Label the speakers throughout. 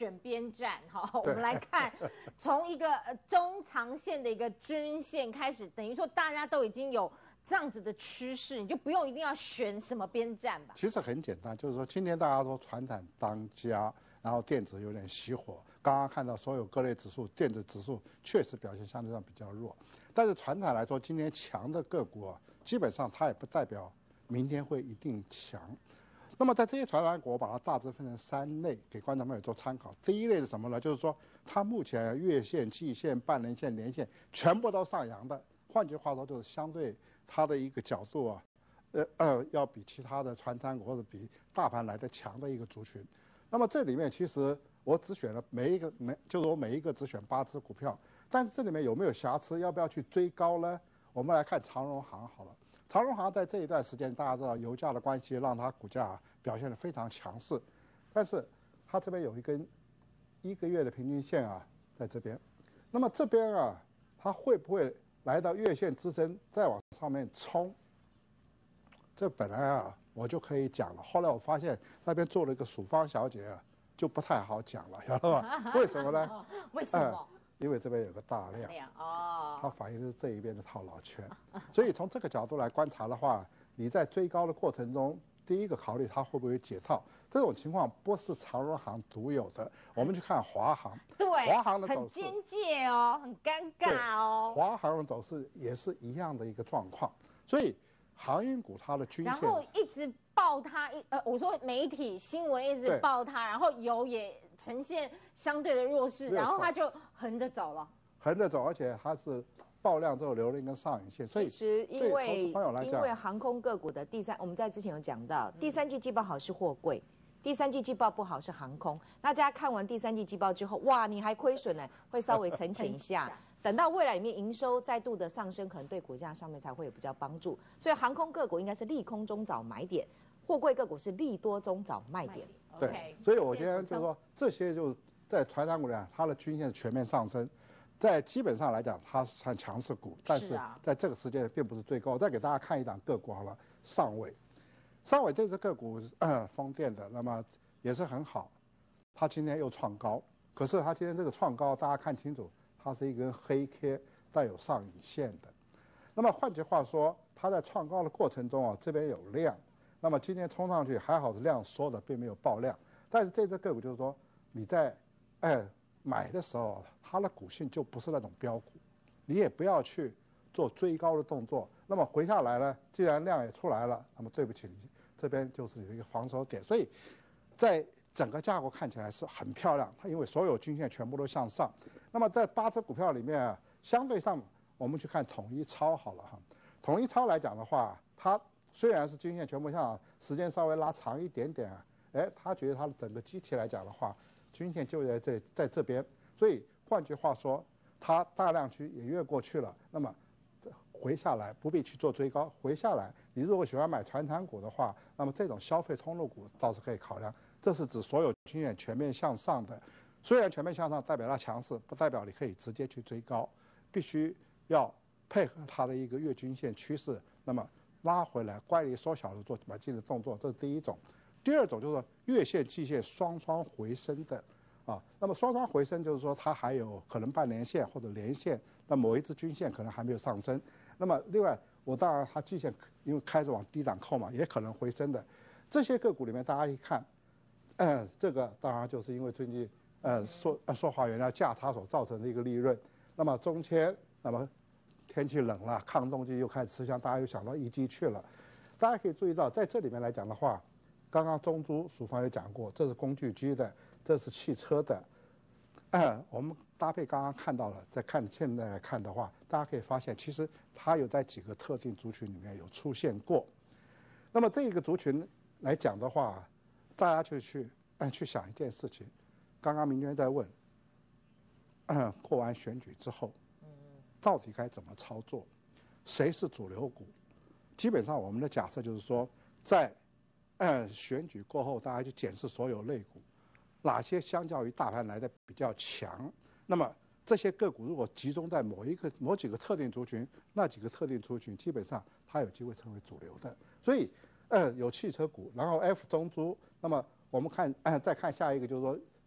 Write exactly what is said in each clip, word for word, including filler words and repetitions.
Speaker 1: 选边站哈。我们来看，从一个中长线的一个均线开始，等于说大家都已经有这样子的趋势，你就不用一定要选什么边站吧。
Speaker 2: 其实很简单，就是说今天大家说传产当家，然后电子有点熄火。刚刚看到所有各类指数，电子指数确实表现相对上比较弱，但是传产来说，今天强的个股啊，基本上它也不代表明天会一定强。那么在这些传产股，我把它大致分成三类，给观众朋友做参考。第一类是什么呢？就是说它目前月线、季线、半年线、年线全部都上扬的，换句话说就是相对它的一个角度啊，呃呃，要比其他的传产股或者比大盘来的强的一个族群。那么这里面其实我只选了每一个每，就是我每一个只选八只股票，但是这里面有没有瑕疵？要不要去追高呢？我们来看长荣航好了。长荣航在这一段时间，大家知道油价的关系，让它股价表现得非常强势，但是它这边有一根一个月的平均线啊，在这边，那么这边啊，它会不会来到月线支撑，再往上面冲？这本来啊，我就可以讲了，后来我发现那边做了一个数方小姐啊，就不太好讲了，晓得吧？为什么呢？
Speaker 1: 为什么？呃
Speaker 2: 因为这边有个大量，
Speaker 1: 哦，
Speaker 2: 它反映的是这一边的套牢圈，所以从这个角度来观察的话，你在追高的过程中，第一个考虑它会不会解套，这种情况不是长荣航独有的。我们去看华航，
Speaker 1: 对，
Speaker 2: 华航的走势
Speaker 1: 很尖界哦，很尴尬哦。
Speaker 2: 华航的走势也是一样的一个状况，所以航运股它的均线，
Speaker 1: 然后一直报它，一呃，我说媒体新闻一直报它，然后油也呈现相对的弱势，然后它就横着走了，
Speaker 2: 横着走，而且它是爆量之后留了一根上影线，所以
Speaker 3: 其实因为因为航空个股的第三，我们在之前有讲到，第三季季报好是货柜，第三季季报不好是航空。那大家看完第三季季报之后，哇，你还亏损呢，会稍微沉潜一下。等到未来里面营收再度的上升，可能对股价上面才会有比较帮助。所以航空个股应该是利空中找买点，货柜个股是利多中找卖点。
Speaker 2: 对，所以我今天就是说，这些就是在传产股里，它的均线全面上升，在基本上来讲，它是算强势股，但是在这个时间并不是最高。我再给大家看一档个股好了，上尾，上尾这只个股呃风电的，那么也是很好，它今天又创高，可是它今天这个创高，大家看清楚。它是一根黑 K 带有上影线的，那么换句话说，它在创高的过程中啊，这边有量，那么今天冲上去还好是量缩的，并没有爆量。但是这只个股就是说，你在哎买的时候，它的股性就不是那种标股，你也不要去做追高的动作。那么回下来呢，既然量也出来了，那么对不起你，这边就是你的一个防守点。所以，在整个架构看起来是很漂亮，它因为所有均线全部都向上。那么在八只股票里面啊，相对上我们去看统一超好了哈。统一超来讲的话，它虽然是均线全部向上，时间稍微拉长一点点啊，哎，他觉得它的整个机体来讲的话，均线就在这在这边，所以换句话说，它大量区也越过去了，那么回下来不必去做追高，回下来，你如果喜欢买传产股的话，那么这种消费通路股倒是可以考量。这是指所有均线全面向上的，虽然全面向上代表它强势，不代表你可以直接去追高，必须要配合它的一个月均线趋势，那么拉回来乖离缩小的做买进的动作，这是第一种。第二种就是说月线、季线双双回升的啊，那么双双回升就是说它还有可能半年线或者连线，那某一只均线可能还没有上升。那么另外，我当然它季线因为开始往低档扣嘛，也可能回升的。这些个股里面，大家一看。嗯，这个当然就是因为最近呃塑塑化原料价差所造成的一个利润。那么中间，那么天气冷了，抗冻剂又开始吃香，大家又想到一基去了。大家可以注意到，在这里面来讲的话，刚刚中珠曙芳也讲过，这是工具机的，这是汽车的。嗯，我们搭配刚刚看到了，再看现在来看的话，大家可以发现，其实它有在几个特定族群里面有出现过。那么这个族群来讲的话，大家就去嗯去想一件事情，刚刚明娟在问，嗯，过完选举之后，到底该怎么操作？谁是主流股？基本上我们的假设就是说，在嗯选举过后，大家去检视所有类股，哪些相较于大盘来的比较强？那么这些个股如果集中在某一个某几个特定族群，那几个特定族群基本上它有机会成为主流的。所以。嗯，有汽车股，然后 F 中珠，那么我们看，嗯，再看下一个就是说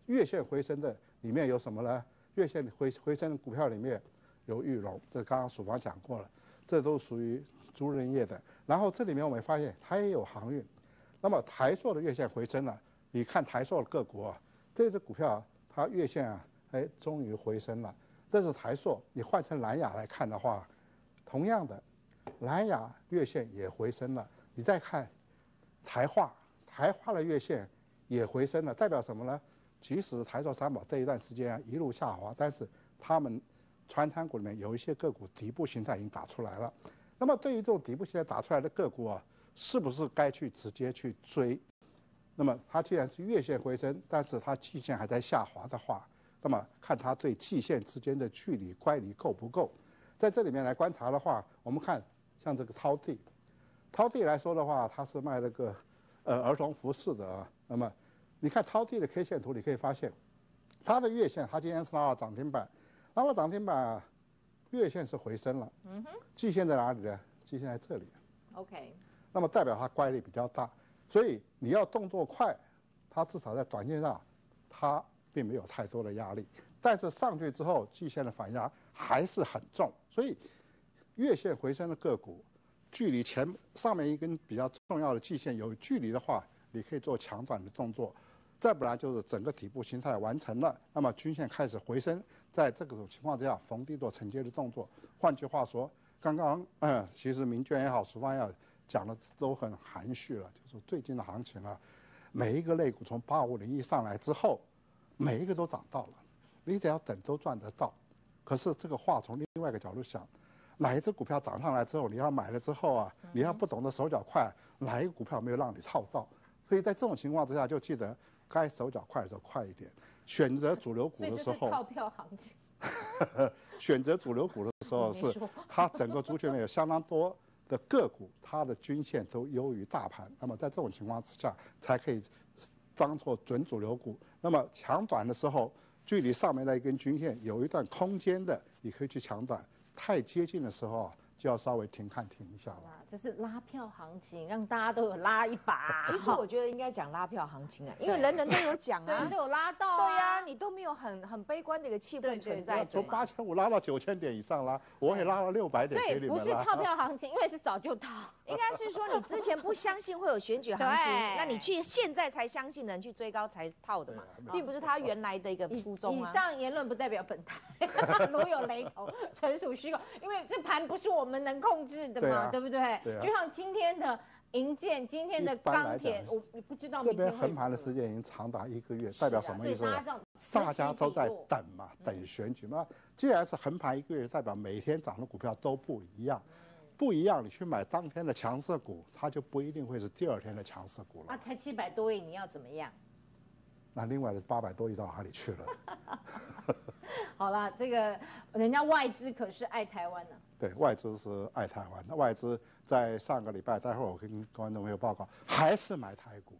Speaker 2: 月线回升的里面有什么呢？月线回回升的股票里面有裕隆，这刚刚曙芳讲过了，这都属于租赁业的。然后这里面我们发现它也有航运。那么台塑的月线回升了，你看台塑的个股啊，这只股票它月线啊，哎，终于回升了。这是台塑，你换成南亚来看的话，同样的，南亚月线也回升了。你再看台化，台化的月线也回升了，代表什么呢？即使台塑三宝这一段时间啊一路下滑，但是他们传产股里面有一些个股底部形态已经打出来了。那么对于这种底部形态打出来的个股啊，是不是该去直接去追？那么它既然是月线回升，但是它季线还在下滑的话，那么看它对季线之间的距离乖离够不够。在这里面来观察的话，我们看像这个涛地，涛地来说的话，它是卖那个呃儿童服饰的啊。那么你看涛地的 K 线图，你可以发现它的月线，它今天是拉到涨停板，拉到涨停板、啊，月线是回升了。嗯哼。季线在哪里呢？季线在这里。
Speaker 1: OK。
Speaker 2: 那么代表它乖离比较大，所以你要动作快，它至少在短线上，它并没有太多的压力。但是上去之后，季线的反压还是很重，所以月线回升的个股，距离前上面一根比较重要的季线有距离的话，你可以做强短的动作。再不然就是整个底部形态完成了，那么均线开始回升，在这种情况之下，逢低做承接的动作。换句话说，刚刚嗯，其实明娟也好，曙芳也好，讲的都很含蓄了，就是最近的行情啊，每一个类股从八五零一上来之后，每一个都涨到了，你只要等都赚得到。可是这个话从另外一个角度想，哪一只股票涨上来之后，你要买了之后啊，你要不懂得手脚快，哪一个股票没有让你套到？所以在这种情况之下，就记得该手脚快的时候快一点，选择主流股的时候，
Speaker 1: 套票行情。
Speaker 2: 选择主流股的时候是它整个族群里有相当多的个股，它的均线都优于大盘，那么在这种情况之下，才可以当做准主流股。那么抢短的时候，距离上面那一根均线有一段空间的，你可以去抢短；太接近的时候啊，就要稍微停看停一下了。
Speaker 1: 这是拉票行情，让大家都有拉一把。
Speaker 3: 其实我觉得应该讲拉票行情啊，因为人人都有讲啊，
Speaker 1: 对，都有拉到、啊。
Speaker 3: 对呀、啊，你都没有很很悲观的一个气氛存在。
Speaker 2: 从八千五拉到九千点以上拉，我也拉了六百点给你们了。
Speaker 1: 对，不是套票行情，因为是早就套。
Speaker 3: 应该是说你之前不相信会有选举行情，那你去现在才相信的人去追高才套的嘛，并不是他原来的一个初衷啊。
Speaker 1: 以上言论不代表本台，如有雷同，纯属虚构，因为这盘不是我们能控制的嘛， 对,、啊、对不对？对啊、就像今天的银建，今天的钢铁，我不知道
Speaker 2: 这边横盘的时间已经长达一个月，代表什么意思呢？大家都在等嘛，等选举嘛。既然是横盘一个月，代表每天涨的股票都不一样。不一样，你去买当天的强势股，它就不一定会是第二天的强势股了。
Speaker 1: 啊，才七百多亿，你要怎么样？
Speaker 2: 那另外的八百多亿到哪里去了？
Speaker 1: 好啦，这个人家外资可是爱台湾的。
Speaker 2: 对，外资是爱台湾的。外资在上个礼拜，待会儿我跟观众朋友报告，还是买台股。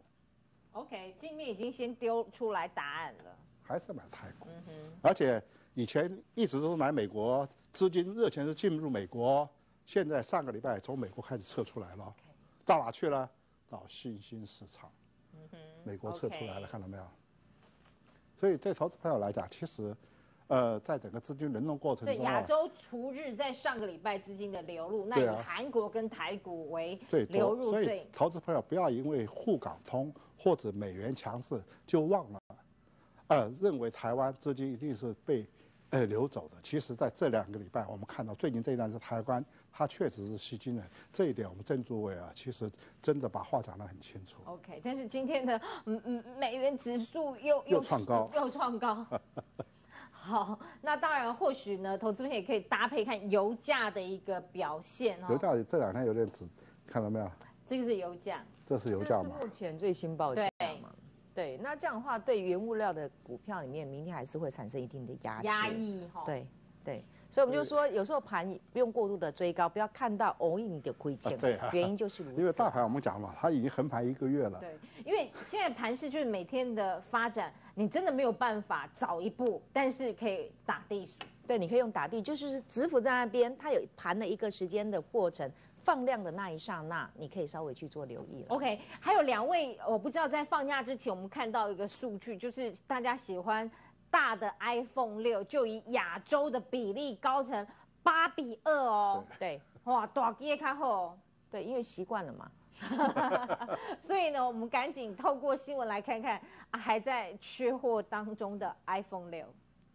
Speaker 1: OK， 镜面已经先丢出来答案了。
Speaker 2: 还是买台股，嗯、而且以前一直都是买美国，资金热钱是进入美国。现在上个礼拜从美国开始撤出来了， okay. 到哪去了？到新兴市场，嗯、美国撤出来了， okay. 看到没有？所以对投资朋友来讲，其实，呃，在整个资金轮动过程中，
Speaker 1: 亚洲除日在上个礼拜资金的流入，那以韩国跟台股为流入最，
Speaker 2: 所以投资朋友不要因为沪港通或者美元强势就忘了，呃，认为台湾资金一定是被。呃，流走的，其实在这两个礼拜，我们看到最近这一段是台湾，它确实是吸金人，这一点我们郑主委啊，其实真的把话讲得很清楚。
Speaker 1: OK， 但是今天的嗯嗯美元指数又
Speaker 2: 又创高，
Speaker 1: 又创高。好，那当然或许呢，投资人也可以搭配看油价的一个表现哦。
Speaker 2: 油价这两天有点止，看到没有？
Speaker 1: 这个是油价，
Speaker 2: 这是油价吗？
Speaker 3: 这是目前最新报价嘛。对，那这样的话，对原物料的股票里面，明天还是会产生一定的压
Speaker 1: 压抑
Speaker 3: 哈。对对，所以我们就说，有时候盘不用过度的追高，不要看到偶影的亏钱。
Speaker 2: 对啊，
Speaker 3: 原因就是如此。
Speaker 2: 因为大盘我们讲嘛，它已经横盘一个月了。
Speaker 1: 对，因为现在盘势就是每天的发展，你真的没有办法早一步，但是可以打地鼠。
Speaker 3: 对，你可以用打地，就是指符在那边，它有盘了一个时间的过程。 放量的那一刹那，你可以稍微去做留意了。
Speaker 1: OK， 还有两位，我不知道在放假之前，我们看到一个数据，就是大家喜欢大的 iPhone 六，就以亚洲的比例高成八比二哦。
Speaker 3: 对，
Speaker 1: 哇，大机看后。
Speaker 3: 对，因为习惯了嘛。
Speaker 1: 所以呢，我们赶紧透过新闻来看看、啊、还在缺货当中的 iPhone 六。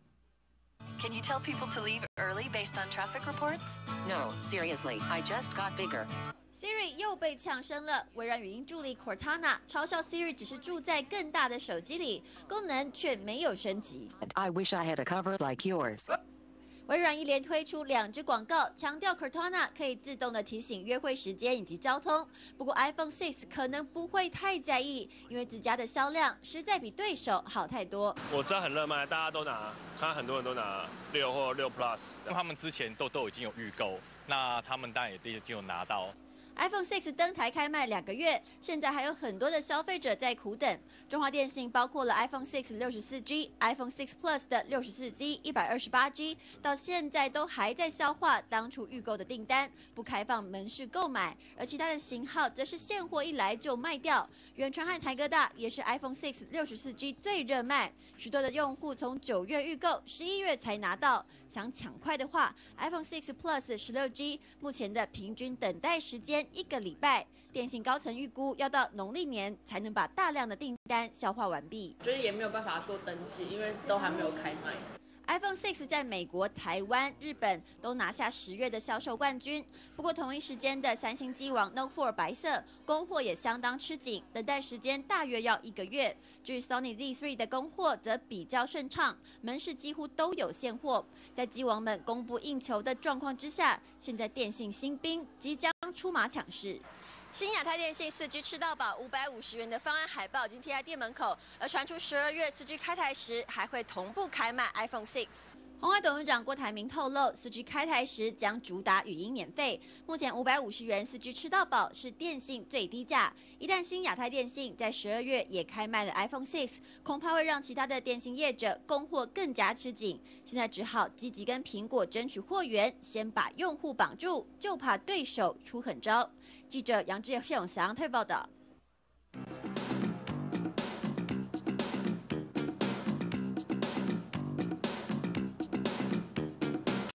Speaker 4: Can you tell people to leave early based on traffic reports? No, seriously, I just got bigger.
Speaker 5: Siri 又被呛声了。微软语音助理 Cortana 嘲笑 Siri 只是住在更大的手机里，功能却没有升级。
Speaker 4: I wish I had a cover like yours.
Speaker 5: 微软一连推出两支广告，强调 Cortana 可以自动的提醒约会时间以及交通。不过 iPhone 六可能不会太在意，因为自家的销量实在比对手好太多。
Speaker 6: 我知道很热卖，大家都拿，看很多人都拿六或六 Plus，
Speaker 7: 因为他们之前都都已经有预购，那他们当然也已经有拿到。
Speaker 5: iPhone 六登台开卖两个月，现在还有很多的消费者在苦等。中华电信包括了 iPhone 六六十四 G、iPhone 六 Plus 的六十四 G、一百二十八 G， 到现在都还在消化当初预购的订单，不开放门市购买。而其他的型号则是现货一来就卖掉。远传和台哥大也是 iPhone 六六十四 G 最热卖，许多的用户从九月预购，十一月才拿到。想抢快的话 ，iPhone 六 Plus 十六 G 目前的平均等待时间一个礼拜，电信高层预估要到农历年才能把大量的订单消化完毕。
Speaker 8: 就是也没有办法做登记，因为都还没有开卖。
Speaker 5: iPhone 六在美国、台湾、日本都拿下十月的销售冠军。不过同一时间的三星机王 Note 四白色供货也相当吃紧，等待时间大约要一个月。至于 Sony Z 三 的供货则比较顺畅，门市几乎都有现货。在机王们供不应求的状况之下，现在电信新兵即将出马抢市。新亚太电信四 G 吃到饱五百五十元的方案海报已经贴在店门口，而传出十二月四 G 开台时还会同步开卖 iPhone 六。鸿海董事长郭台铭透露，四 G 开台时将主打语音免费。目前五百五十元四 G 吃到饱是电信最低价。一旦新亚太电信在十二月也开卖了 iPhone 六，恐怕会让其他的电信业者供货更加吃紧。现在只好积极跟苹果争取货源，先把用户绑住，就怕对手出狠招。记者杨志永祥特别报道。